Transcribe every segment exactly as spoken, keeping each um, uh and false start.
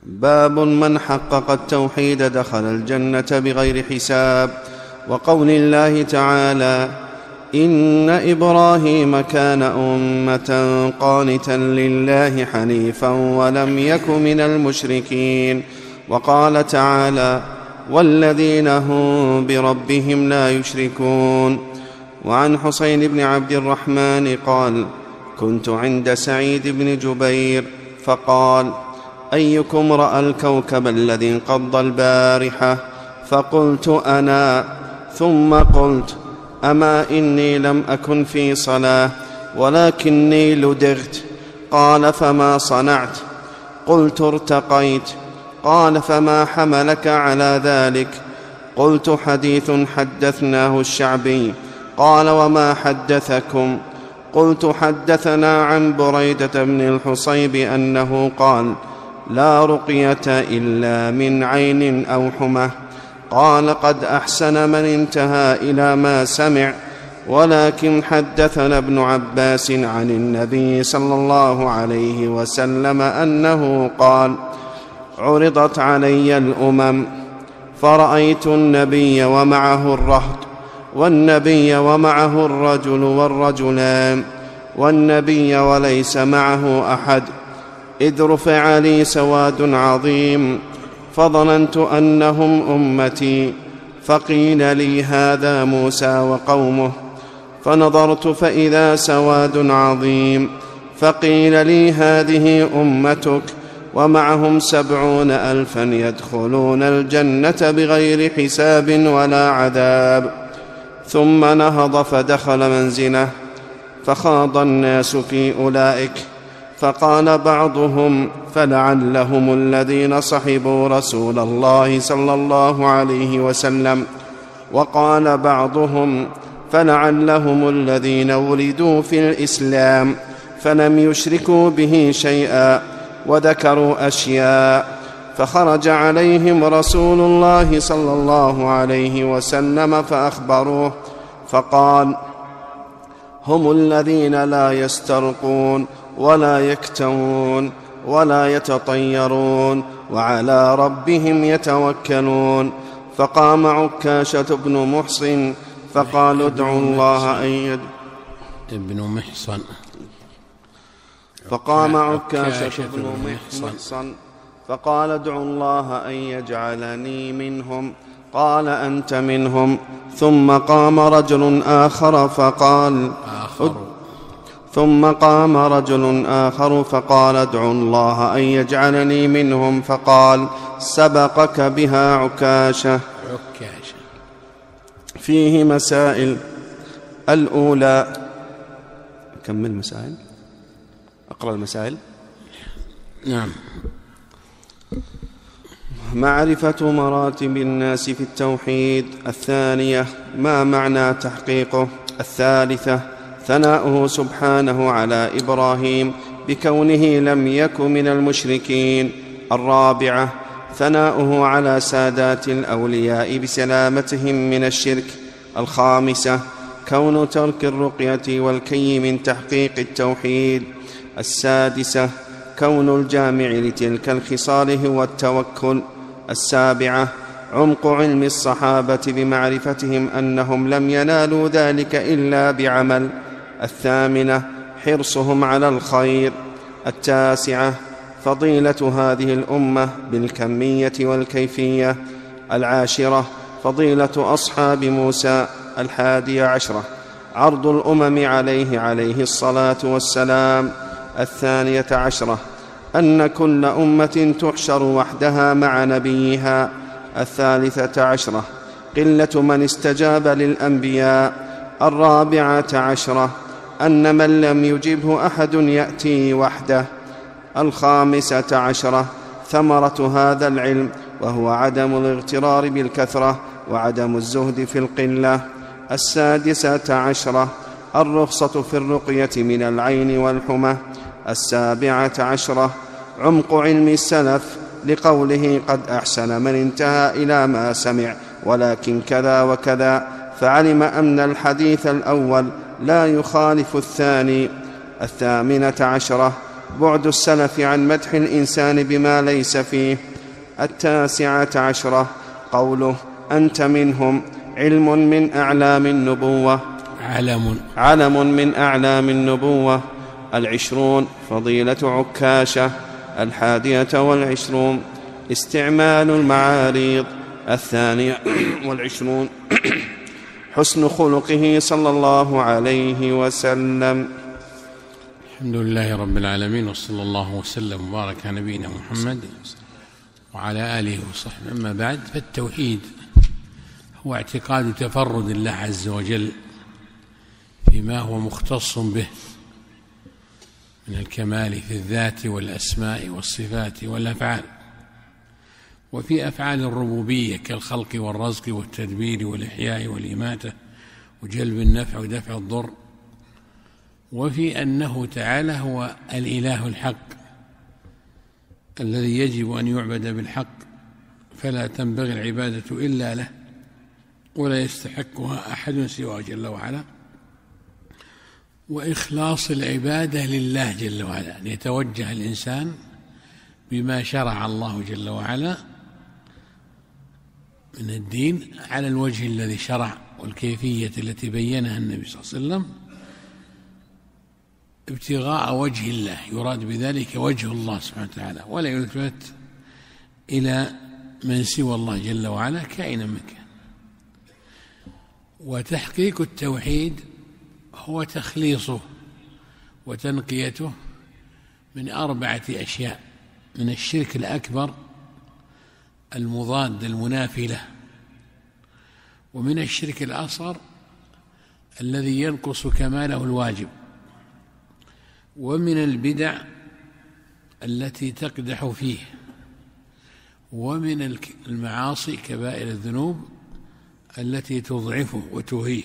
باب من حقق التوحيد دخل الجنة بغير حساب. وقول الله تعالى: إن إبراهيم كان أمة قانتا لله حنيفا ولم يك من المشركين. وقال تعالى: والذين هم بربهم لا يشركون. وعن حسين بن عبد الرحمن قال: كنت عند سعيد بن جبير فقال: أيكم رأى الكوكب الذي انقض البارحة؟ فقلت: أنا. ثم قلت: أما إني لم أكن في صلاة ولكني لدغت. قال: فما صنعت؟ قلت: ارتقيت. قال: فما حملك على ذلك؟ قلت: حديث حدثناه الشعبي. قال: وما حدثكم؟ قلت: حدثنا عن بريدة بن الحصيب أنه قال: لا رقية إلا من عين أو حمى. قال: قد أحسن من انتهى إلى ما سمع. ولكن حدثنا ابن عباس عن النبي صلى الله عليه وسلم أنه قال: عرضت علي الأمم فرأيت النبي ومعه الرهط، والنبي ومعه الرجل والرجلان، والنبي وليس معه أحد، إذ رفع لي سواد عظيم فظننت أنهم أمتي، فقيل لي: هذا موسى وقومه. فنظرت فإذا سواد عظيم، فقيل لي: هذه أمتك ومعهم سبعون ألفا يدخلون الجنة بغير حساب ولا عذاب. ثم نهض فدخل منزله، فخاض الناس في أولئك، فقال بعضهم: فلعلهم الذين صحبوا رسول الله صلى الله عليه وسلم. وقال بعضهم: فلعلهم الذين ولدوا في الإسلام فلم يشركوا به شيئا، وذكروا أشياء. فخرج عليهم رسول الله صلى الله عليه وسلم فأخبروه، فقال: هم الذين لا يسترقون ولا يكتوون ولا يتطيرون وعلى ربهم يتوكلون. فقام عكاشة بن محصن فقال: ادعوا الله أن يد ابن محصن فقام عكاشة بن محصن فقال: ادعوا الله أن يجعلني منهم. قال: أنت منهم. ثم قام رجل آخر فقال آخر ثم قام رجل آخر فقال: ادعوا الله أن يجعلني منهم. فقال: سبقك بها عكاشة. فيه مسائل. الأولى، كمل مسائل، أقرأ المسائل. نعم. معرفة مراتب الناس في التوحيد. الثانية، ما معنى تحقيقه. الثالثة، ثناؤه سبحانه على إبراهيم بكونه لم يك من المشركين. الرابعة، ثناؤه على سادات الأولياء بسلامتهم من الشرك. الخامسة، كون ترك الرقية والكي من تحقيق التوحيد. السادسة، كون الجامع لتلك الخصال هو التوكل. السابعة، عمق علم الصحابة بمعرفتهم أنهم لم ينالوا ذلك إلا بعمل. الثامنة، حرصهم على الخير. التاسعة، فضيلة هذه الأمة بالكمية والكيفية. العاشرة، فضيلة أصحاب موسى. الحادية عشرة، عرض الأمم عليه عليه الصلاة والسلام. الثانية عشرة، أن كل أمة تحشر وحدها مع نبيها. الثالثة عشرة، قلة من استجاب للأنبياء. الرابعة عشرة، أن من لم يجبه أحد يأتي وحده. الخامسة عشرة، ثمرة هذا العلم، وهو عدم الاغترار بالكثرة وعدم الزهد في القلة. السادسة عشرة، الرخصة في الرقية من العين والحمى. السابعة عشرة، عمق علم السلف لقوله: قد أحسن من انتهى إلى ما سمع، ولكن كذا وكذا، فعلم أن الحديث الأول لا يخالف الثاني. الثامنة عشرة، بعد السلف عن مدح الإنسان بما ليس فيه. التاسعة عشرة قوله أنت منهم علم من أعلام النبوة علم علم من أعلام النبوة. العشرون فضيلة عكاشة. الحادية والعشرون استعمال المعاريض. الثانية والعشرون حسن خلقه صلى الله عليه وسلم. الحمد لله رب العالمين، وصلى الله وسلم وبارك على نبينا محمد وعلى آله وصحبه. أما بعد، فالتوحيد هو اعتقاد تفرد الله عز وجل فيما هو مختص به من الكمال في الذات والأسماء والصفات والأفعال، وفي أفعال الربوبية كالخلق والرزق والتدبير والإحياء والإماتة وجلب النفع ودفع الضر، وفي أنه تعالى هو الإله الحق الذي يجب أن يعبد بالحق، فلا تنبغي العبادة إلا له ولا يستحقها أحد سواه جل وعلا، وإخلاص العبادة لله جل وعلا، أن يتوجه الإنسان بما شرع الله جل وعلا من الدين على الوجه الذي شرع والكيفية التي بينها النبي صلى الله عليه وسلم، ابتغاء وجه الله، يراد بذلك وجه الله سبحانه وتعالى، ولا يلتفت إلى من سوى الله جل وعلا كائنا من كان. وتحقيق التوحيد هو تخليصه وتنقيته من أربعة أشياء: من الشرك الأكبر المضاد المنافي له، ومن الشرك الأصغر الذي ينقص كماله الواجب، ومن البدع التي تقدح فيه، ومن المعاصي كبائر الذنوب التي تضعفه وتهيه.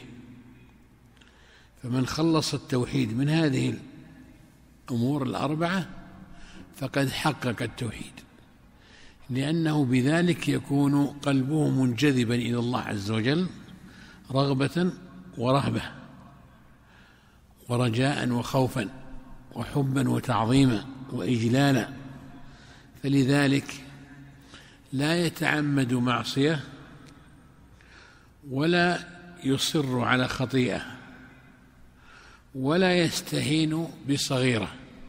فمن خلص التوحيد من هذه الأمور الأربعة فقد حقق التوحيد، لأنه بذلك يكون قلبه منجذبا إلى الله عز وجل رغبة ورهبة ورجاء وخوفا وحبا وتعظيما وإجلالا، فلذلك لا يتعمد معصية ولا يصر على خطيئة ولا يستهين بصغيرة.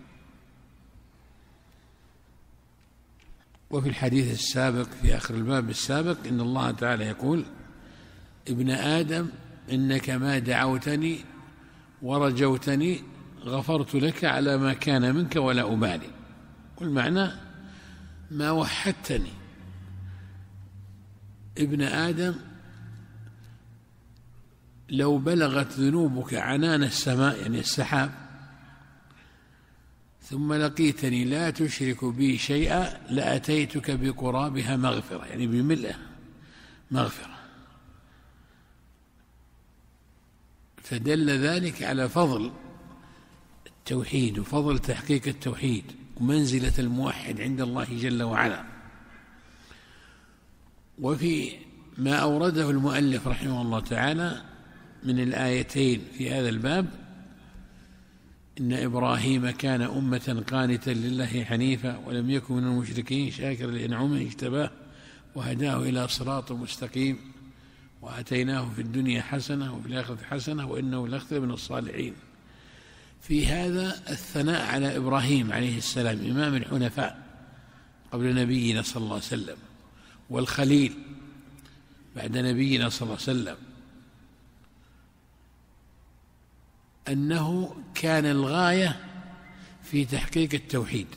وفي الحديث السابق في آخر الباب السابق إن الله تعالى يقول: ابن آدم إنك ما دعوتني ورجوتني غفرت لك على ما كان منك ولا أبالي. والمعنى ما وحدتني ابن آدم لو بلغت ذنوبك عنان السماء، يعني السحاب، ثم لقيتني لا تشرك بي شيئا لأتيتك بقرابها مغفرة، يعني بملئها مغفرة. فدل ذلك على فضل التوحيد وفضل تحقيق التوحيد ومنزلة الموحد عند الله جل وعلا. وفي ما أورده المؤلف رحمه الله تعالى من الآيتين في هذا الباب: إن إبراهيم كان أمة قانتا لله حنيفا ولم يكن من المشركين شاكرا لأنعمه اجتباه وهداه إلى صراط مستقيم وآتيناه في الدنيا حسنة وفي الآخرة حسنة وإنه لأخذ من الصالحين. في هذا الثناء على إبراهيم عليه السلام إمام الحنفاء قبل نبينا صلى الله عليه وسلم، والخليل بعد نبينا صلى الله عليه وسلم، أنه كان الغاية في تحقيق التوحيد.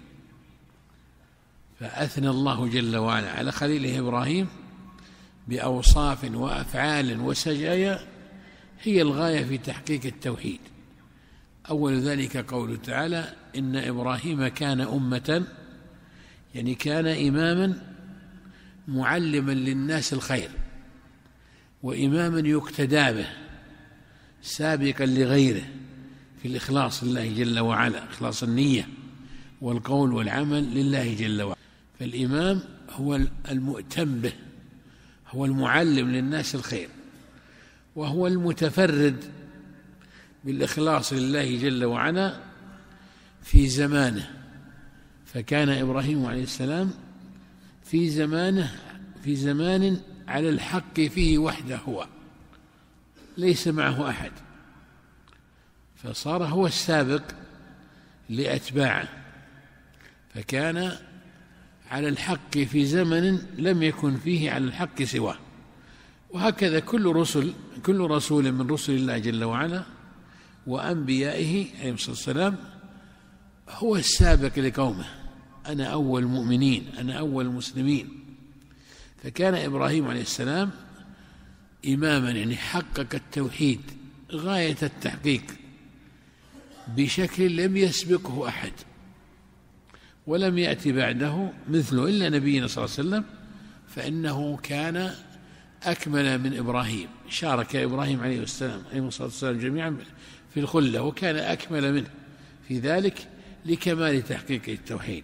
فأثنى الله جل وعلا على خليله إبراهيم بأوصاف وأفعال وسجايا هي الغاية في تحقيق التوحيد. أول ذلك قوله تعالى: إن إبراهيم كان أمة، يعني كان إماما معلما للناس الخير وإماما يقتدى به سابقا لغيره في الإخلاص لله جل وعلا، إخلاص النية والقول والعمل لله جل وعلا. فالإمام هو المؤتم به، هو المعلم للناس الخير، وهو المتفرد بالإخلاص لله جل وعلا في زمانه فكان إبراهيم عليه السلام في زمانه في زمان على الحق فيه وحده، هو ليس معه أحد، فصار هو السابق لأتباعه، فكان على الحق في زمن لم يكن فيه على الحق سواه. وهكذا كل رسل كل رسول من رسل الله جل وعلا وأنبيائه عليه الصلاة والسلام هو السابق لقومه، أنا أول مؤمنين، أنا أول مسلمين. فكان إبراهيم عليه السلام إماما، يعني حقق التوحيد غاية التحقيق بشكل لم يسبقه أحد ولم يأتي بعده مثله إلا نبينا صلى الله عليه وسلم، فإنه كان أكمل من إبراهيم، شارك إبراهيم عليه السلام عليه الصلاة والسلام جميعا في الخلة، وكان أكمل منه في ذلك لكمال تحقيق التوحيد.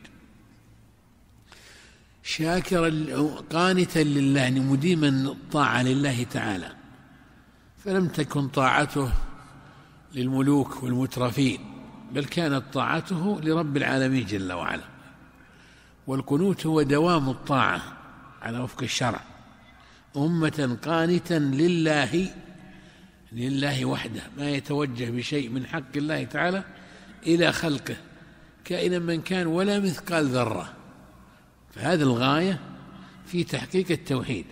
شاكرا قانتا لله، يعني مديما الطاعة لله تعالى، فلم تكن طاعته للملوك والمترفين، بل كانت طاعته لرب العالمين جل وعلا. والقنوت هو دوام الطاعة على وفق الشرع، أمة قانتا لله لله وحده، ما يتوجه بشيء من حق الله تعالى إلى خلقه كائنا من كان ولا مثقال ذرة. فهذه الغاية في تحقيق التوحيد.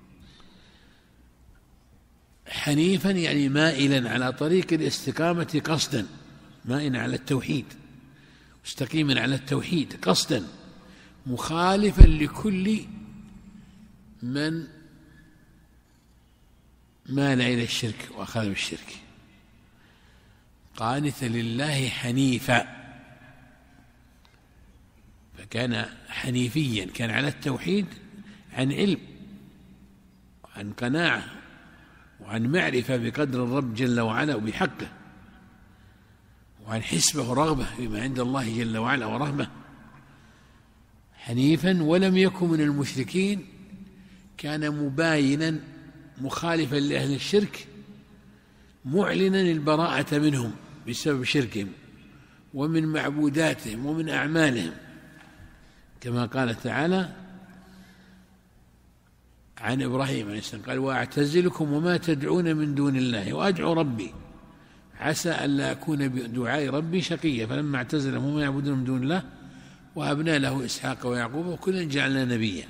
حنيفا يعني مائلا على طريق الاستقامة قصدا، مائلا على التوحيد، مستقيما على التوحيد قصدا، مخالفا لكل من مال إلى الشرك وأخذ بالشرك. قانتا لله حنيفا، فكان حنيفيا، كان على التوحيد عن علم وعن قناعة وعن معرفة بقدر الرب جل وعلا وبحقه، وعن حسبه ورغبة بما عند الله جل وعلا ورحمة. حنيفا ولم يكن من المشركين، كان مباينا مخالفا لأهل الشرك، معلنا البراءة منهم بسبب شركهم ومن معبوداتهم ومن أعمالهم، كما قال تعالى عن إبراهيم عليه السلام قال: وأعتزلكم وما تدعون من دون الله وأدعو ربي عسى ألا أكون بدعاء ربي شقيا. فلما اعتزلهم وما يعبدون من دون الله وهبنا له إسحاق ويعقوب وكلا جعلنا نبيا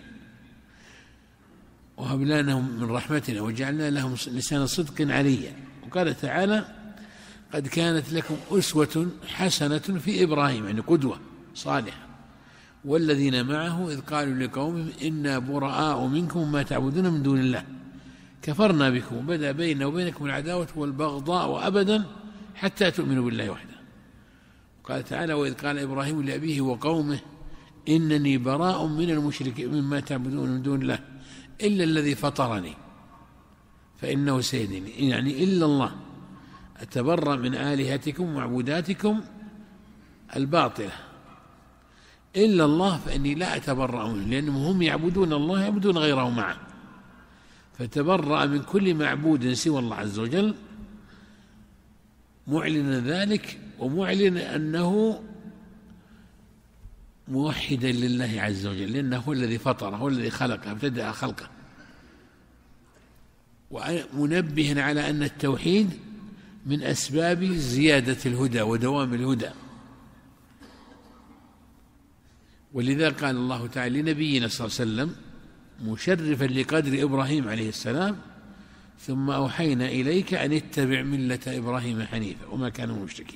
وهبنا لهم من رحمتنا وجعلنا لهم لسان صدق عليا. وقال تعالى: قد كانت لكم أسوة حسنة في إبراهيم، يعني قدوة صالحة، والذين معه إذ قالوا لقومهم إنا براء منكم ما تعبدون من دون الله كفرنا بكم وبدأ بيننا وبينكم العداوة والبغضاء أبدا حتى تؤمنوا بالله وحده. قال تعالى: وإذ قال إبراهيم لأبيه وقومه إنني براء من المشركين مما تعبدون من دون الله إلا الذي فطرني فإنه سيهديني، يعني إلا الله، أتبرأ من آلهتكم ومعبوداتكم الباطلة، إلا الله فإني لا أتبرأ منه، لأنهم هم يعبدون الله يعبدون غيره معه، فتبرأ من كل معبود سوى الله عز وجل، معلن ذلك ومعلن أنه موحدا لله عز وجل، لأنه هو الذي فطره، هو الذي خلقه، ابتدأ خلقه، ومنبه على أن التوحيد من أسباب زيادة الهدى ودوام الهدى. ولذا قال الله تعالى لنبينا صلى الله عليه وسلم مشرفا لقدر إبراهيم عليه السلام: ثم أوحينا إليك أن اتبع ملة إبراهيم حنيفا وما كان من المشركين.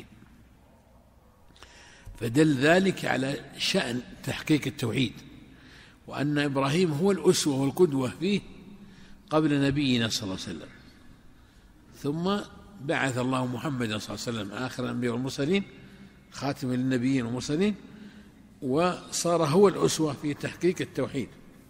فدل ذلك على شأن تحقيق التوحيد، وأن إبراهيم هو الأسوة والقدوة فيه قبل نبينا صلى الله عليه وسلم. ثم بعث الله محمدا صلى الله عليه وسلم آخر الأنبياء والمرسلين، خاتم للنبيين والمرسلين، وصار هو الأسوة في تحقيق التوحيد.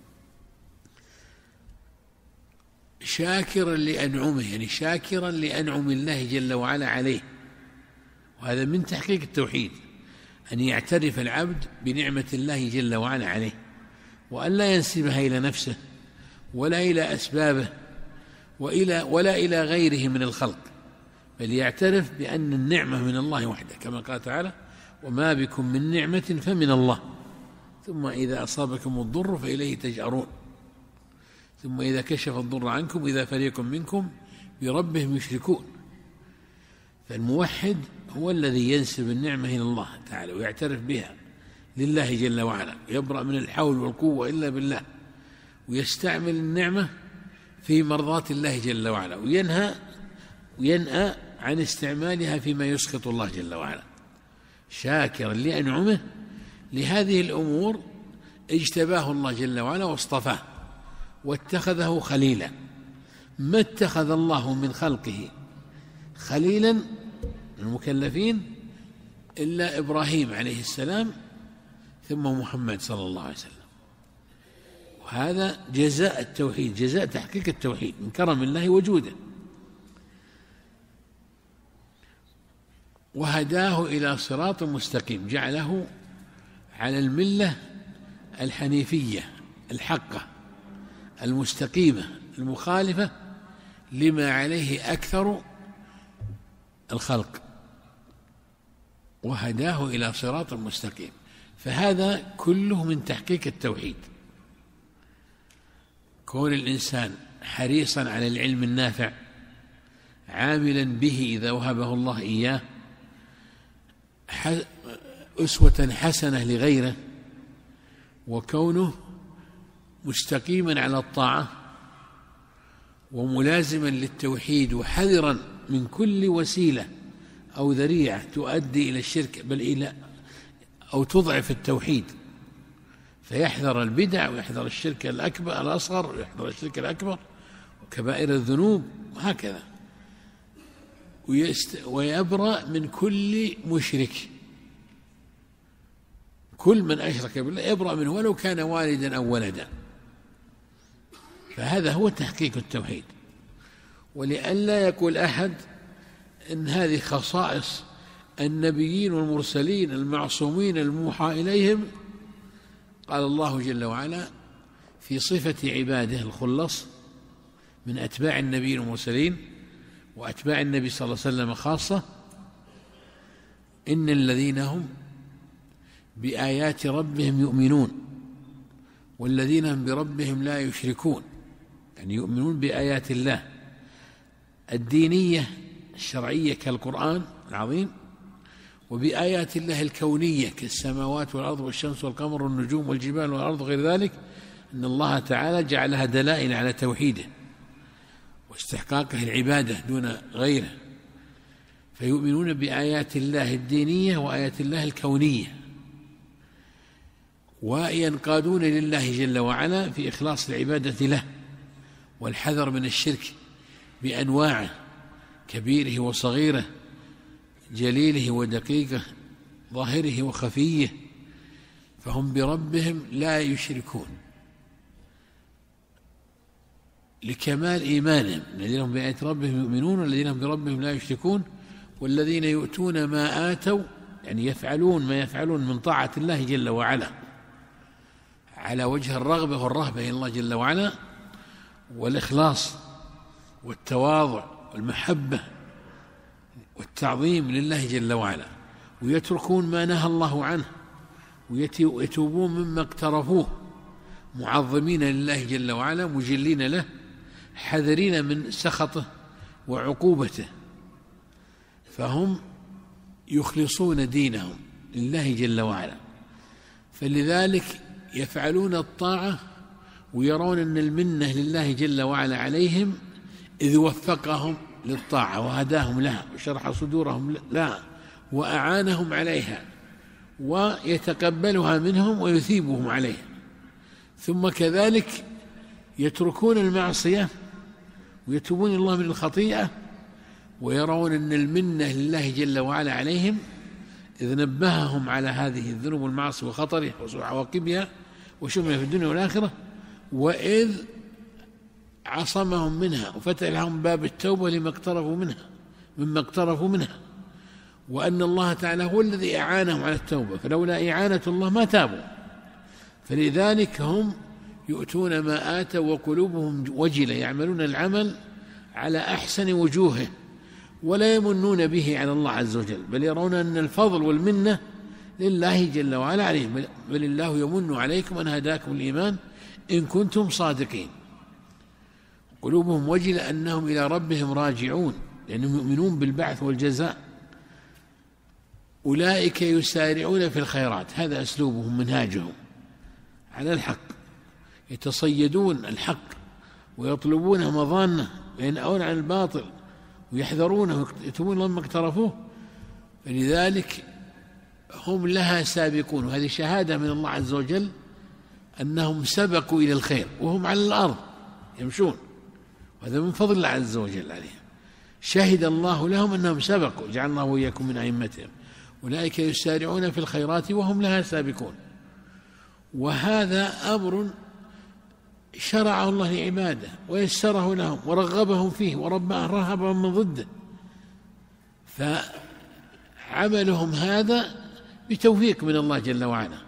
شاكرا لأنعمه، يعني شاكرا لأنعم الله جل وعلا عليه، وهذا من تحقيق التوحيد، أن يعترف العبد بنعمة الله جل وعلا عليه، وأن لا ينسبها إلى نفسه ولا إلى أسبابه وإلى ولا إلى غيره من الخلق، بل يعترف بأن النعمة من الله وحده، كما قال تعالى: وما بكم من نعمة فمن الله. ثم إذا أصابكم الضر فإليه تجأرون، ثم إذا كشف الضر عنكم إذا فريق منكم بربهم يشركون. فالموحد هو الذي ينسب النعمة إلى الله تعالى ويعترف بها لله جل وعلا، يبرأ من الحول والقوة إلا بالله، ويستعمل النعمة في مرضاة الله جل وعلا، وينهى وينأى عن استعمالها فيما يسخط الله جل وعلا، شاكرا لأنعمه. لهذه الأمور اجتباه الله جل وعلا واصطفاه واتخذه خليلا. ما اتخذ الله من خلقه خليلا المكلفين إلا إبراهيم عليه السلام ثم محمد صلى الله عليه وسلم. وهذا جزاء التوحيد، جزاء تحقيق التوحيد من كرم الله وجوده. وهداه إلى صراط مستقيم، جعله على الملة الحنيفية الحقة المستقيمة المخالفة لما عليه أكثر الخلق، وهداه إلى صراط مستقيم. فهذا كله من تحقيق التوحيد. كون الإنسان حريصا على العلم النافع عاملا به إذا وهبه الله إياه، أسوة حسنة لغيره، وكونه مستقيما على الطاعة وملازما للتوحيد وحذرا من كل وسيلة أو ذريعة تؤدي إلى الشرك بل إلى أو تضعف التوحيد، فيحذر البدع ويحذر الشرك الأكبر الأصغر ويحذر الشرك الأكبر وكبائر الذنوب وهكذا، ويبرأ من كل مشرك. كل من أشرك بالله يبرأ منه ولو كان والدا أو ولدا. فهذا هو تحقيق التوحيد. ولئلا يقول أحد إن هذه خصائص النبيين والمرسلين المعصومين الموحى إليهم، قال الله جل وعلا في صفة عباده الخلص من أتباع النبيين والمرسلين وأتباع النبي صلى الله عليه وسلم خاصة: إن الذين هم بآيات ربهم يؤمنون والذين هم بربهم لا يشركون، يعني يؤمنون بآيات الله الدينية الشرعية كالقرآن العظيم، وبآيات الله الكونية كالسماوات والأرض والشمس والقمر والنجوم والجبال والأرض غير ذلك، أن الله تعالى جعلها دلائل على توحيده واستحقاقه العبادة دون غيره. فيؤمنون بآيات الله الدينية وآيات الله الكونية، وينقادون لله جل وعلا في إخلاص العبادة له والحذر من الشرك بأنواعه كبيره وصغيره، جليله ودقيقه، ظاهره وخفيه. فهم بربهم لا يشركون لكمال إيمانهم. الذين هم بآيات ربهم يؤمنون والذين هم بربهم لا يشركون والذين يؤتون ما آتوا، يعني يفعلون ما يفعلون من طاعة الله جل وعلا على وجه الرغبة والرهبة إلى الله جل وعلا والإخلاص والتواضع والمحبة والتعظيم لله جل وعلا، ويتركون ما نهى الله عنه ويتوبون مما اقترفوه معظمين لله جل وعلا مجلين له حذرين من سخطه وعقوبته. فهم يخلصون دينهم لله جل وعلا، فلذلك يفعلون الطاعة ويرون أن المنة لله جل وعلا عليهم إذ وفقهم للطاعة وهداهم لها وشرح صدورهم لها وأعانهم عليها، ويتقبلها منهم ويثيبهم عليها. ثم كذلك يتركون المعصية ويتوبون الله من الخطيئة ويرون أن المنة لله جل وعلا عليهم إذ نبههم على هذه الذنوب والمعاصي وخطرها وعواقبها وشملها في الدنيا والآخرة، وإذ عصمهم منها وفتح لهم باب التوبة لما اقترفوا منها مما اقترفوا منها، وأن الله تعالى هو الذي أعانهم على التوبة، فلولا إعانة الله ما تابوا. فلذلك هم يؤتون ما آتوا وقلوبهم وجلة، يعملون العمل على أحسن وجوهه ولا يمنون به على الله عز وجل، بل يرون أن الفضل والمنة لله جل وعلا عليهم، بل الله يمن عليكم أن هداكم الإيمان إن كنتم صادقين. قلوبهم وجلة أنهم إلى ربهم راجعون لأنهم يؤمنون بالبعث والجزاء. أولئك يسارعون في الخيرات، هذا أسلوبهم منهاجهم على الحق، يتصيدون الحق ويطلبون مظانه وينأون عن الباطل ويحذرونه ويكتمون لما اقترفوه، فلذلك هم لها سابقون. وهذه شهادة من الله عز وجل أنهم سبقوا إلى الخير وهم على الأرض يمشون، وهذا من فضل الله عز وجل عليهم. شهد الله لهم أنهم سبقوا، جعل الله وإياكم من أئمتهم. أولئك يسارعون في الخيرات وهم لها سابقون. وهذا أمر شرعه الله لعباده ويسره لهم ورغبهم فيه ورهبهم من ضده، فعملهم هذا بتوفيق من الله جل وعلا،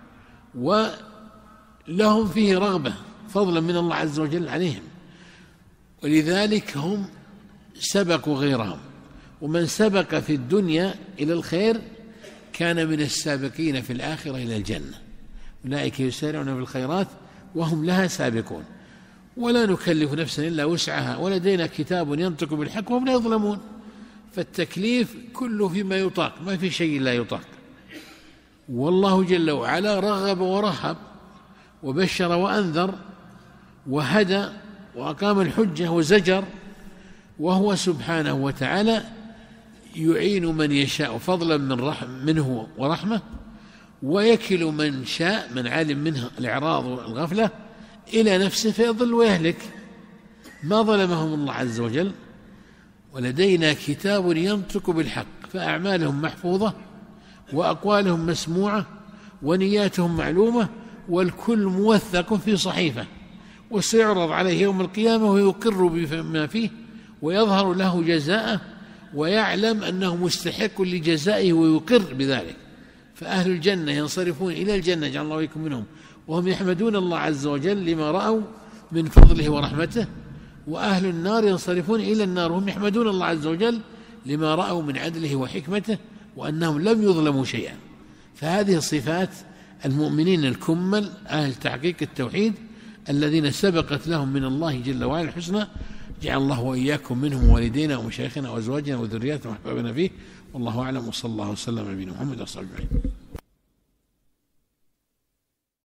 ولهم فيه رغبة فضلا من الله عز وجل عليهم، ولذلك هم سبقوا غيرهم. ومن سبق في الدنيا إلى الخير كان من السابقين في الآخرة إلى الجنة. أولئك يسارعون في الخيرات وهم لها سابقون. ولا نكلف نفسا إلا وسعها ولدينا كتاب ينطق بالحق وهم لا يظلمون. فالتكليف كله فيما يطاق، ما في شيء لا يطاق. والله جل وعلا رغب ورهب وبشر وأنذر وهدى وأقام الحجة وزجر، وهو سبحانه وتعالى يعين من يشاء فضلا من رحم منه ورحمة، ويكل من شاء من علم منه الإعراض والغفلة إلى نفسه فيضل ويهلك. ما ظلمهم الله عز وجل. ولدينا كتاب ينطق بالحق، فأعمالهم محفوظة وأقوالهم مسموعة ونياتهم معلومة، والكل موثق في صحيفة، وسيعرض عليه يوم القيامة ويقر بما فيه ويظهر له جزاءه، ويعلم أنه مستحق لجزائه ويقر بذلك. فأهل الجنة ينصرفون إلى الجنة، جعل الله وإياكم منهم، وهم يحمدون الله عز وجل لما رأوا من فضله ورحمته، وأهل النار ينصرفون إلى النار وهم يحمدون الله عز وجل لما رأوا من عدله وحكمته وأنهم لم يظلموا شيئا. فهذه صفات المؤمنين الكمل أهل تحقيق التوحيد الذين سبقت لهم من الله جل وعلا الحسنى. جعل الله وإياكم منهم والدينا ومشايخنا وأزواجنا وذرياتنا وأحبابنا فيه. والله أعلم، وصلى الله وسلم على نبينا محمد وصحبه أجمعين.